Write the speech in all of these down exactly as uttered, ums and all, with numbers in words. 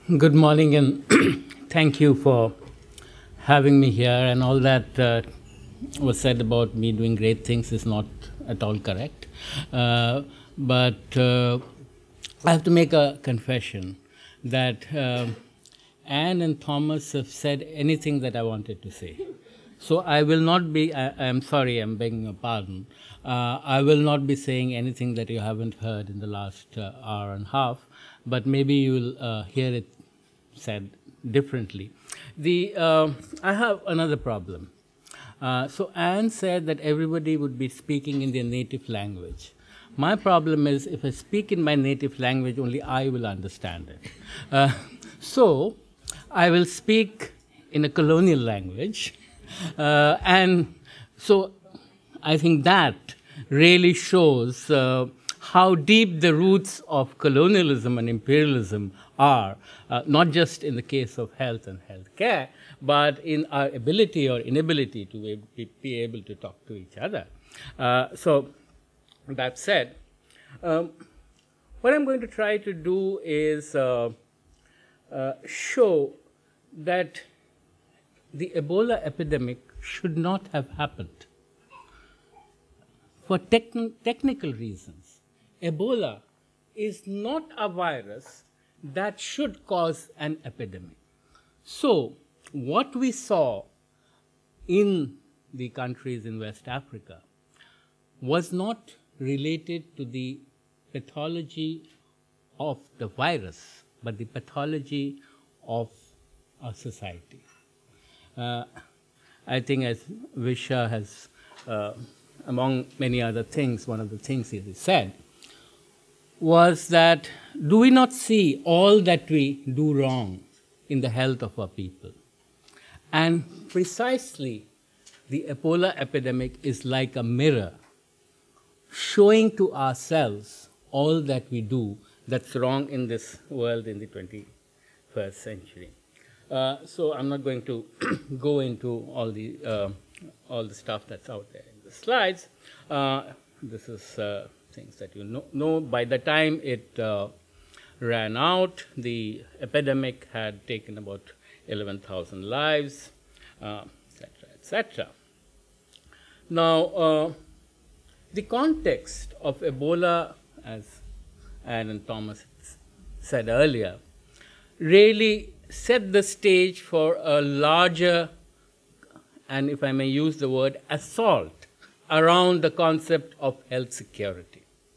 Good morning, and thank you for having me here. And all that uh, was said about me doing great things is not at all correct. Uh, but uh, I have to make a confession that uh, Anne and Thomas have said anything that I wanted to say. So I will not be, I, I'm sorry, I'm begging your pardon. Uh, I will not be saying anything that you haven't heard in the last uh, hour and a half, but maybe you will uh, hear it said differently. The, uh, I have another problem. Uh, so Anne said that everybody would be speaking in their native language. My problem is if I speak in my native language, only I will understand it. Uh, so I will speak in a colonial language. Uh, and so I think that really shows uh, how deep the roots of colonialism and imperialism are, uh, not just in the case of health and healthcare, but in our ability or inability to be, be able to talk to each other. Uh, so that said, um, what I'm going to try to do is uh, uh, show that the Ebola epidemic should not have happened. For techn technical reasons, Ebola is not a virus that should cause an epidemic. So what we saw in the countries in West Africa was not related to the pathology of the virus, but the pathology of our society. Uh, I think, as Visha has, uh, among many other things, one of the things he said was that, do we not see all that we do wrong in the health of our people? And precisely, the Ebola epidemic is like a mirror showing to ourselves all that we do that's wrong in this world in the twenty-first century. Uh, so I'm not going to go into all the, uh, all the stuff that's out there in the slides. Uh, this is uh, things that you know, know. By the time it uh, ran out, the epidemic had taken about eleven thousand lives, uh, et cetera, et cetera. Now, uh, the context of Ebola, as Anne and Thomas said earlier, really set the stage for a larger, and if I may use the word, assault around the concept of health security.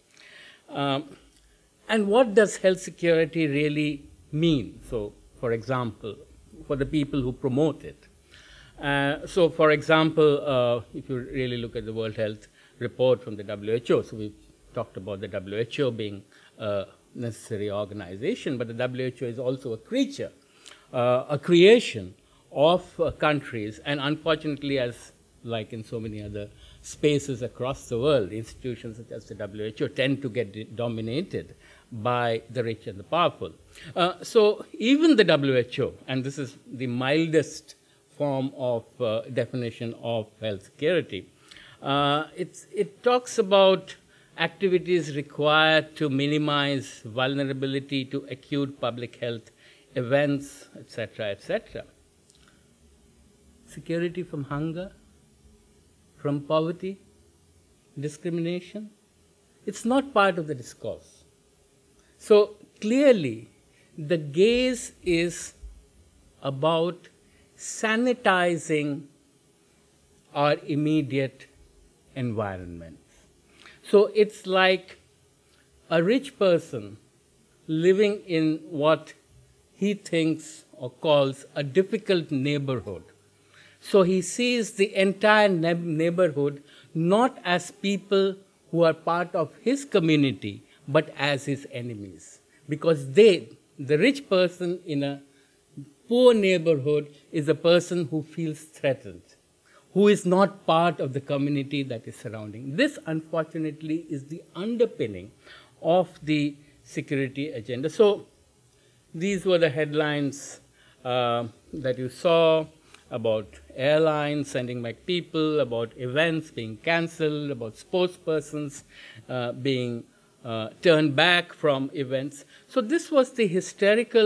Um, and what does health security really mean? So, for example, for the people who promote it. Uh, so, for example, uh, if you really look at the World Health Report from the W H O, so we've talked about the W H O being a necessary organization, but the W H O is also a creature, uh, a creation of uh, countries, and unfortunately, as like in so many other spaces across the world, institutions such as the W H O tend to get dominated by the rich and the powerful. Uh, so even the W H O, and this is the mildest form of uh, definition of health security, uh, it's, it talks about activities required to minimize vulnerability to acute public health events, et cetera, et cetera. Security from hunger, from poverty, discrimination, it's not part of the discourse. So clearly, the gaze is about sanitizing our immediate environment. So it's like a rich person living in what he thinks or calls a difficult neighborhood. So he sees the entire neighborhood not as people who are part of his community, but as his enemies. Because they, the rich person in a poor neighborhood is a person who feels threatened, who is not part of the community that is surrounding. This, unfortunately, is the underpinning of the security agenda. So these were the headlines uh, that you saw about airlines sending back people, about events being cancelled, about sportspersons uh, being uh, turned back from events. So this was the hysterical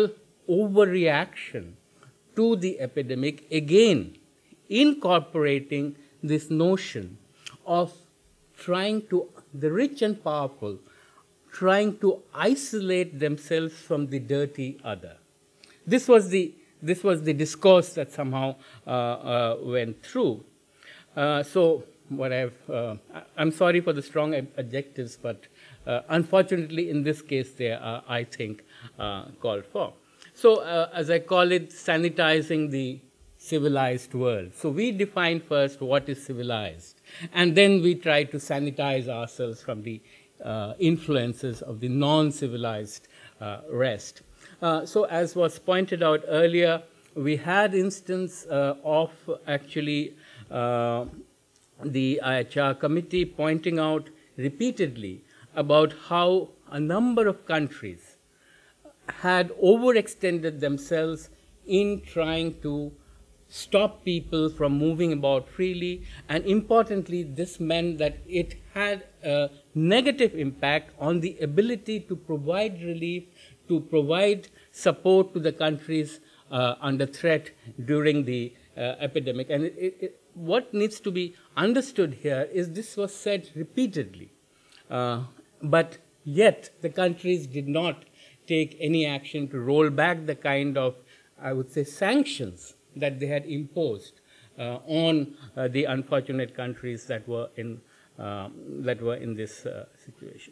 overreaction to the epidemic, again incorporating this notion of trying to, the rich and powerful, trying to isolate themselves from the dirty other. This was the, this was the discourse that somehow uh, uh, went through. Uh, so what I've, uh, I'm sorry for the strong adjectives, but uh, unfortunately in this case they are, I think, uh, called for. So uh, as I call it, sanitizing the civilized world. So we define first what is civilized, and then we try to sanitize ourselves from the uh, influences of the non-civilized uh, rest. Uh, so as was pointed out earlier, we had instance uh, of actually uh, the I H R committee pointing out repeatedly about how a number of countries had overextended themselves in trying to stop people from moving about freely, and importantly, this meant that it had a negative impact on the ability to provide relief, to provide support to the countries uh, under threat during the uh, epidemic. And it, it, what needs to be understood here is this was said repeatedly, uh, but yet the countries did not take any action to roll back the kind of, I would say, sanctions that they had imposed uh, on uh, the unfortunate countries that were in, uh, that were in this uh, situation.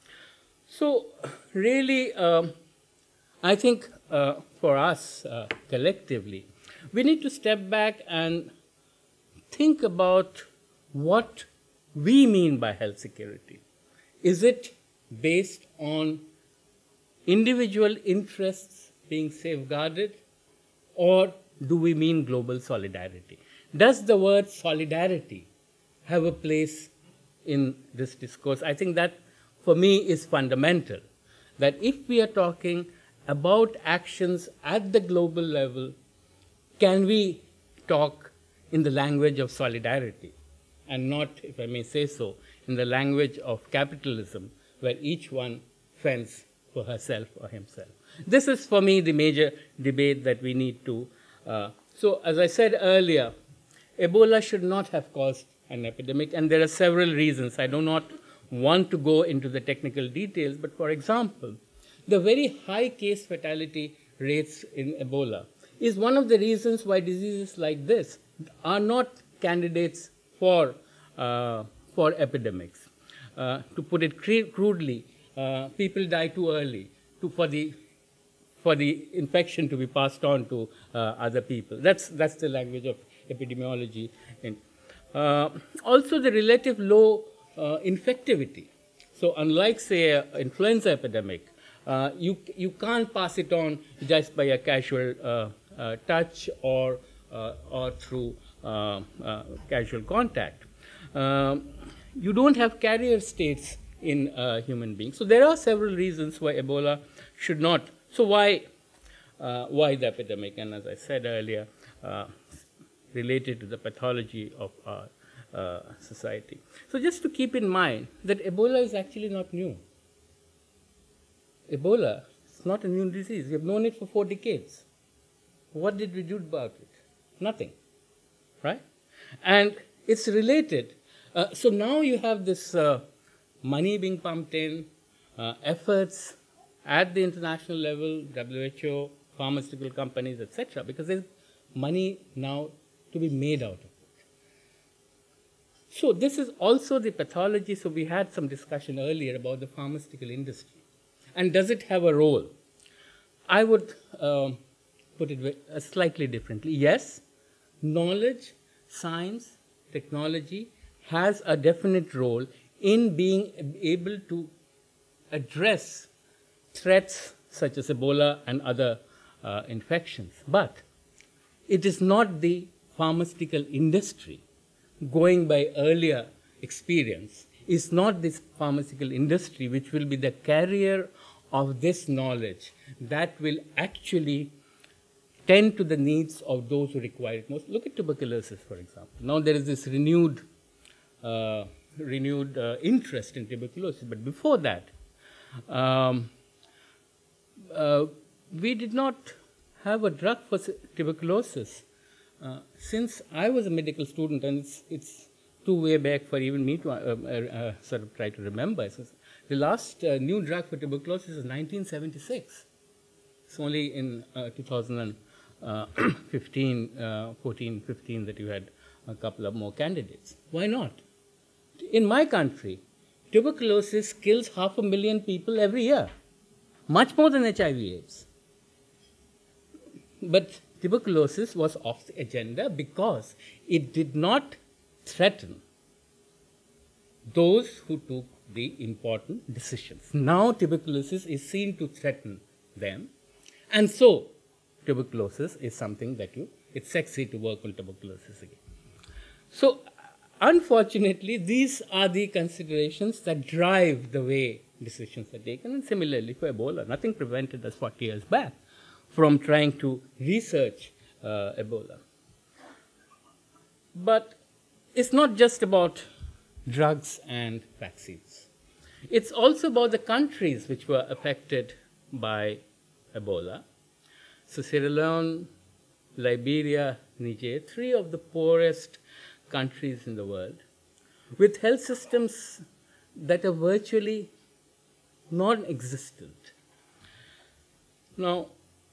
So really, um, I think uh, for us uh, collectively, we need to step back and think about what we mean by health security. Is it based on individual interests being safeguarded, or do we mean global solidarity? Does the word solidarity have a place in this discourse? I think that, for me, is fundamental. That if we are talking about actions at the global level, can we talk in the language of solidarity and not, if I may say so, in the language of capitalism, where each one fends for herself or himself? This is, for me, the major debate that we need to Uh, so, as I said earlier, Ebola should not have caused an epidemic, and there are several reasons. I do not want to go into the technical details, but for example, the very high case fatality rates in Ebola is one of the reasons why diseases like this are not candidates for, uh, for epidemics. Uh, to put it crudely, uh, people die too early to, for the for the infection to be passed on to uh, other people. That's, that's the language of epidemiology. And, uh, also the relative low uh, infectivity. So unlike, say, an influenza epidemic, uh, you, you can't pass it on just by a casual uh, uh, touch or, uh, or through uh, uh, casual contact. Um, you don't have carrier states in uh, human beings. So there are several reasons why Ebola should not. So why, uh, why the epidemic? And as I said earlier, uh, related to the pathology of our uh, society. So just to keep in mind that Ebola is actually not new. Ebola is not a new disease. We have known it for four decades. What did we do about it? Nothing, right? And it's related. Uh, so now you have this uh, money being pumped in, uh, efforts at the international level, W H O, pharmaceutical companies, et cetera, because there's money now to be made out of it. So this is also the pathology. So we had some discussion earlier about the pharmaceutical industry. And does it have a role? I would um, put it uh, slightly differently. Yes, knowledge, science, technology has a definite role in being able to address threats such as Ebola and other uh, infections. But it is not the pharmaceutical industry, going by earlier experience, is not this pharmaceutical industry which will be the carrier of this knowledge that will actually tend to the needs of those who require it most. Look at tuberculosis, for example. Now there is this renewed, uh, renewed uh, interest in tuberculosis, but before that, um, uh, we did not have a drug for tuberculosis. Uh, since I was a medical student, and it's, it's too way back for even me to uh, uh, uh, sort of try to remember. So the last uh, new drug for tuberculosis is nineteen seventy-six. It's only in uh, two thousand fifteen, uh, fourteen, fifteen that you had a couple of more candidates. Why not? In my country, tuberculosis kills half a million people every year, much more than H I V AIDS. But tuberculosis was off the agenda because it did not threaten those who took the important decisions. Now tuberculosis is seen to threaten them, and so tuberculosis is something that you, it's sexy to work on tuberculosis again. So unfortunately, these are the considerations that drive the way decisions are taken, and similarly for Ebola, nothing prevented us forty years back from trying to research uh, Ebola. But it's not just about drugs and vaccines. It's also about the countries which were affected by Ebola. So Sierra Leone, Liberia, Niger, three of the poorest countries in the world, with health systems that are virtually non-existent. Now,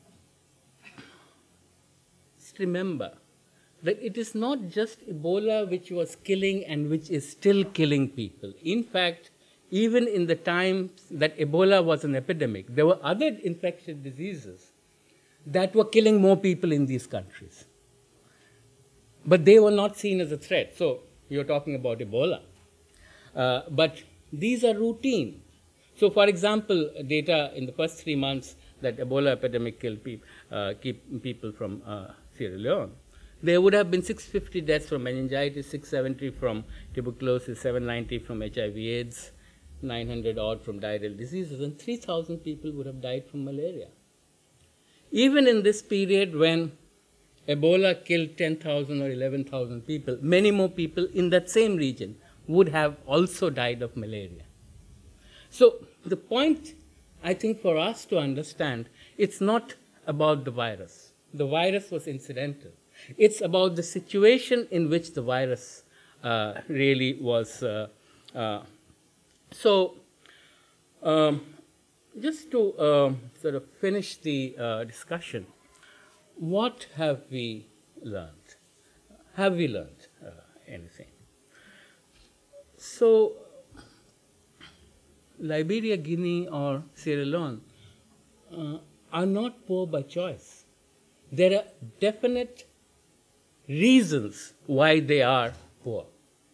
just remember that it is not just Ebola which was killing and which is still killing people. In fact, even in the times that Ebola was an epidemic, there were other infectious diseases that were killing more people in these countries. But they were not seen as a threat. So you're talking about Ebola. Uh, but these are routine. So for example, data in the first three months that Ebola epidemic killed peop uh, keep people from uh, Sierra Leone, there would have been six hundred fifty deaths from meningitis, six hundred seventy from tuberculosis, seven hundred ninety from H I V AIDS, nine hundred odd from diarrheal diseases, and three thousand people would have died from malaria. Even in this period when Ebola killed ten thousand or eleven thousand people, many more people in that same region would have also died of malaria. So the point, I think, for us to understand, it's not about the virus. The virus was incidental. It's about the situation in which the virus uh, really was. Uh, uh, so um, just to uh, sort of finish the uh, discussion, what have we learned? Have we learned uh, anything? So Liberia, Guinea, or Sierra Leone uh, are not poor by choice. There are definite reasons why they are poor.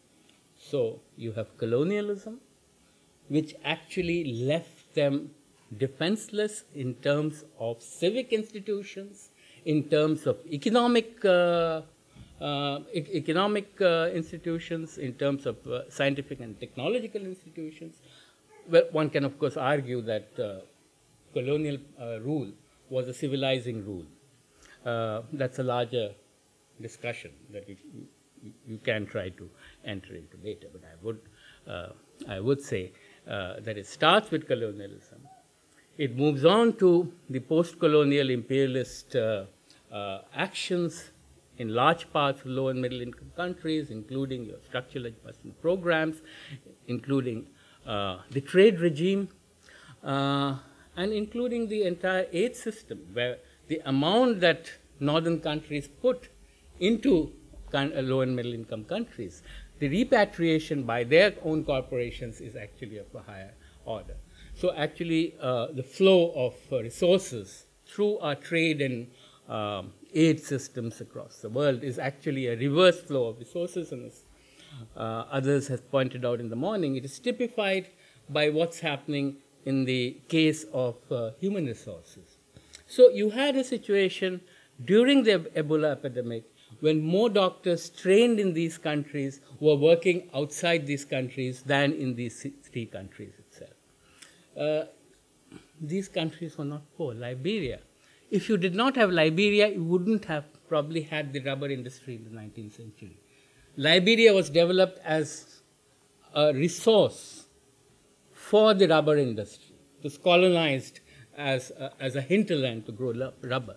So you have colonialism, which actually left them defenseless in terms of civic institutions, in terms of economic uh, uh, e economic uh, institutions, in terms of uh, scientific and technological institutions. Well, one can, of course, argue that uh, colonial uh, rule was a civilizing rule. Uh, that's a larger discussion that you, you, you can try to enter into later. But I would, uh, I would say uh, that it starts with colonialism. It moves on to the post-colonial imperialist uh, uh, actions in large parts of low and middle income countries, including your structural adjustment programs, including uh, the trade regime, uh, and including the entire aid system, where the amount that northern countries put into low and middle income countries, the repatriation by their own corporations is actually of a higher order. So actually uh, the flow of uh, resources through our trade and um, aid systems across the world is actually a reverse flow of resources, and as uh, others have pointed out in the morning, it is typified by what's happening in the case of uh, human resources. So you had a situation during the Ebola epidemic when more doctors trained in these countries were working outside these countries than in these three countries itself. Uh, these countries were not poor. Liberia, if you did not have Liberia, you wouldn't have probably had the rubber industry in the nineteenth century. Liberia was developed as a resource for the rubber industry. It was colonized as a, as a hinterland to grow rubber.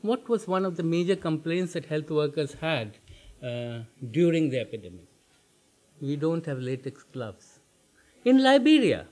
what was one of the major complaints that health workers had uh, during the epidemic? We don't have latex gloves. In Liberia,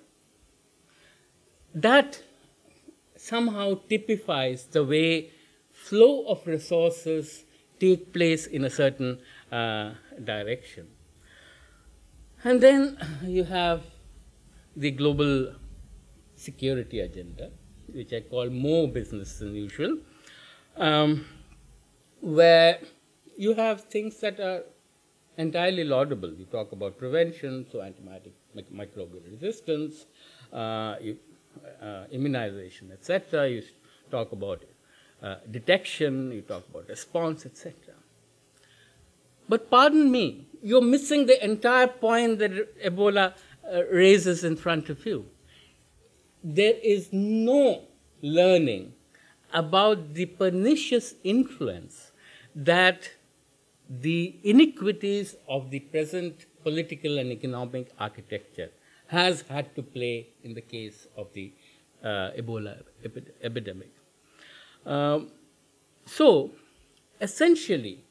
that somehow typifies the way flow of resources take place in a certain uh, direction. And then you have the global security agenda, which I call more business than usual, um, where you have things that are entirely laudable. You talk about prevention, so antibiotic microbial resistance, uh, you, uh, immunization, et cetera. You talk about uh, detection, you talk about response, et cetera. But pardon me, you're missing the entire point that Ebola uh, raises in front of you. There is no learning about the pernicious influence that the iniquities of the present political and economic architecture has had to play in the case of the uh, Ebola epi epidemic. Um, so, essentially,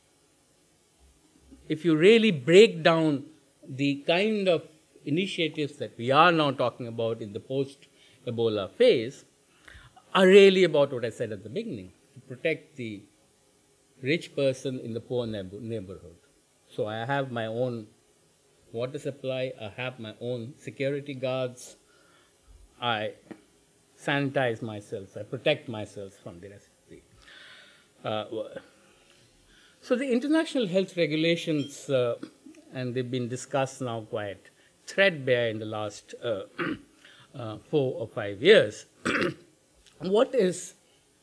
if you really break down the kind of initiatives that we are now talking about in the post-Ebola phase, are really about what I said at the beginning, to protect the rich person in the poor neighborhood. So I have my own water supply, I have my own security guards, I sanitize myself, I protect myself from the rest of the uh, So the international health regulations, uh, and they've been discussed now quite threadbare in the last uh, uh, four or five years. What is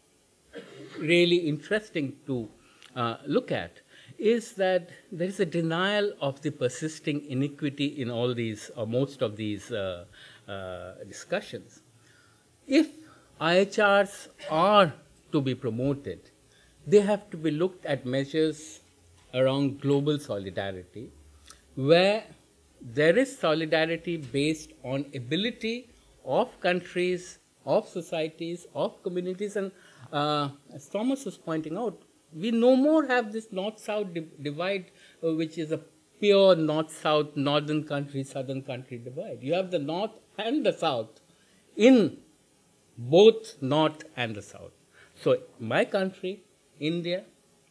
really interesting to uh, look at is that there is a denial of the persisting iniquity in all these, or most of these uh, uh, discussions. If I H Rs are to be promoted, they have to be looked at measures around global solidarity, where there is solidarity based on ability of countries, of societies, of communities, and uh, as Thomas was pointing out, we no more have this north-south di divide, uh, which is a pure north-south, northern country, southern country divide. You have the north and the south in both north and the south. So my country, India,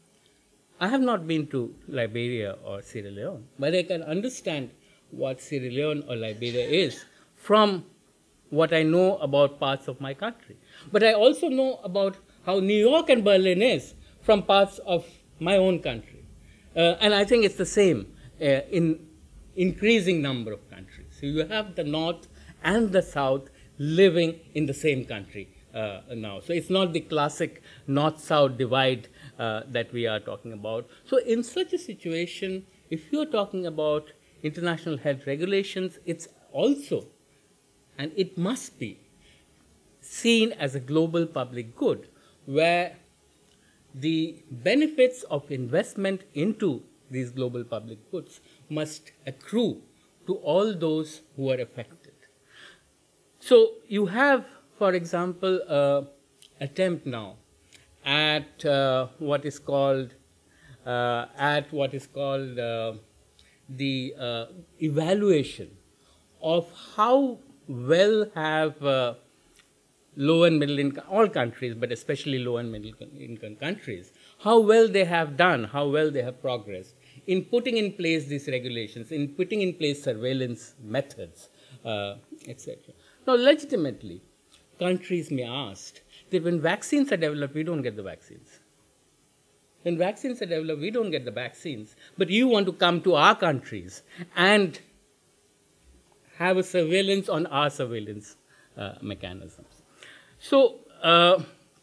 I have not been to Liberia or Sierra Leone, but I can understand what Sierra Leone or Liberia is from what I know about parts of my country. But I also know about how New York and Berlin is from parts of my own country. Uh, and I think it's the same uh, in increasing number of countries. So you have the North and the South living in the same country uh, now. So it's not the classic North-South divide uh, that we are talking about. So in such a situation, if you're talking about international health regulations, it's also, and it must be, seen as a global public good, where the benefits of investment into these global public goods must accrue to all those who are affected. So you have, for example, an attempt now at uh, what is called uh, at what is called uh, the uh, evaluation of how well have uh, low and middle income, all countries, but especially low and middle income countries, how well they have done, how well they have progressed in putting in place these regulations, in putting in place surveillance methods, uh, et cetera. Now, legitimately, countries may ask that when vaccines are developed, we don't get the vaccines. When vaccines are developed, we don't get the vaccines, but you want to come to our countries and have a surveillance on our surveillance uh, mechanisms. So, uh,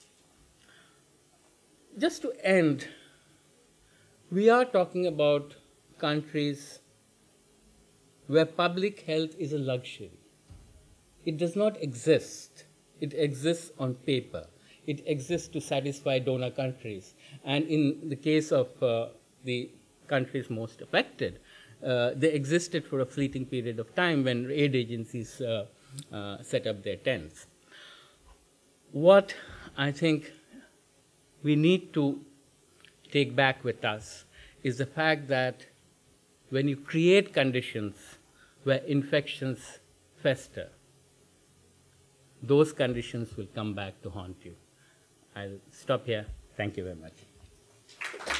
just to end, we are talking about countries where public health is a luxury. It does not exist. It exists on paper. It exists to satisfy donor countries. And in the case of uh, the countries most affected, uh, they existed for a fleeting period of time when aid agencies uh, uh, set up their tents. What I think we need to take back with us is the fact that when you create conditions where infections fester, those conditions will come back to haunt you. I'll stop here. Thank you very much.